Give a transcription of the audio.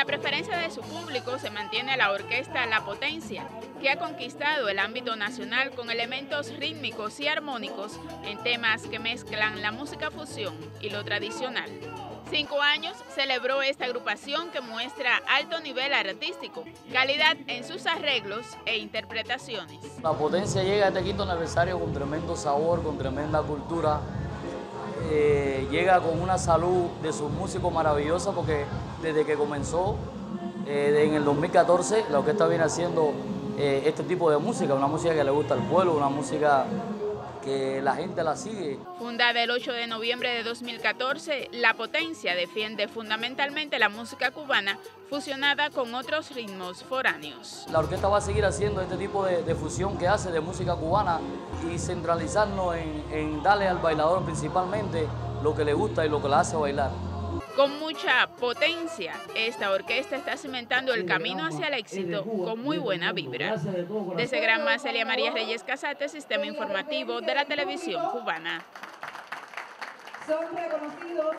la preferencia de su público se mantiene la orquesta La Potencia, que ha conquistado el ámbito nacional con elementos rítmicos y armónicos en temas que mezclan la música fusión y lo tradicional. 5 años celebró esta agrupación que muestra alto nivel artístico, calidad en sus arreglos e interpretaciones. La Potencia llega a este quinto aniversario con tremendo sabor, con tremenda cultura. Llega con una salud de sus músicos maravillosa porque desde que comenzó en el 2014 la orquesta viene haciendo este tipo de música, una música que le gusta al pueblo, una música que la gente la sigue. Fundada el 8 de noviembre de 2014, La Potencia defiende fundamentalmente la música cubana fusionada con otros ritmos foráneos. La orquesta va a seguir haciendo este tipo de fusión que hace de música cubana y centralizarnos en darle al bailador principalmente lo que le gusta y lo que la hace bailar. Con mucha potencia, esta orquesta está cimentando el camino hacia el éxito con muy buena vibra. Desde Granma, Celia María Reyes Casate, Sistema Informativo de la Televisión Cubana.